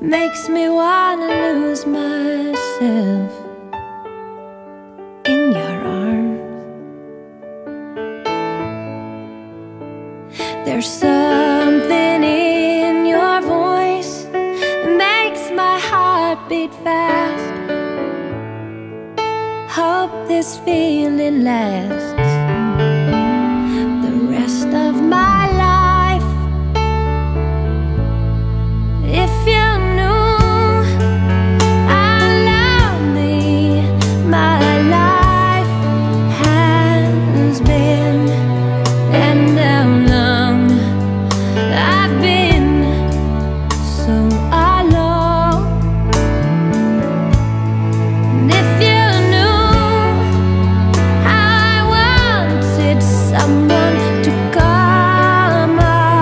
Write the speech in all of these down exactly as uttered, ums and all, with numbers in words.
makes me wanna lose myself in your arms. There's something in your voice that makes my heart beat fast. Hope this feeling lasts the rest of my life. If you knew how lonely my life has been, and how long I've been so alone. And if you knew how I wanted someone to come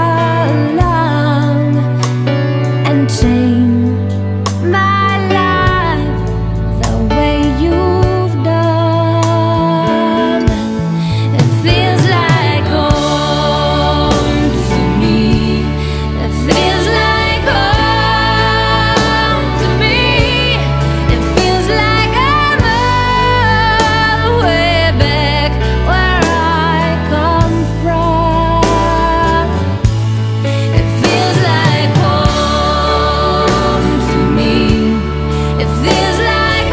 along and change my life the way you've done. It feels like home to me. It feels like home to me. It feels like I'm all the way back where I come from. It feels like home to me. It feels like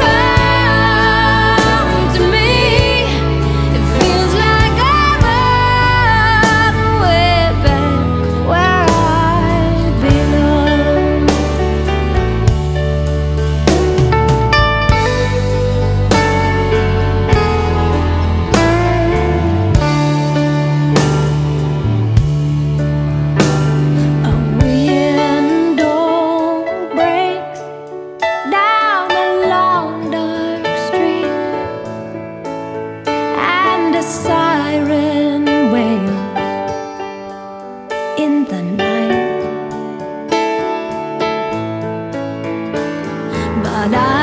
home to me. It feels like I'm all the way back where I belong. A window breaks down a long dark street, and a siren wails in the night. But I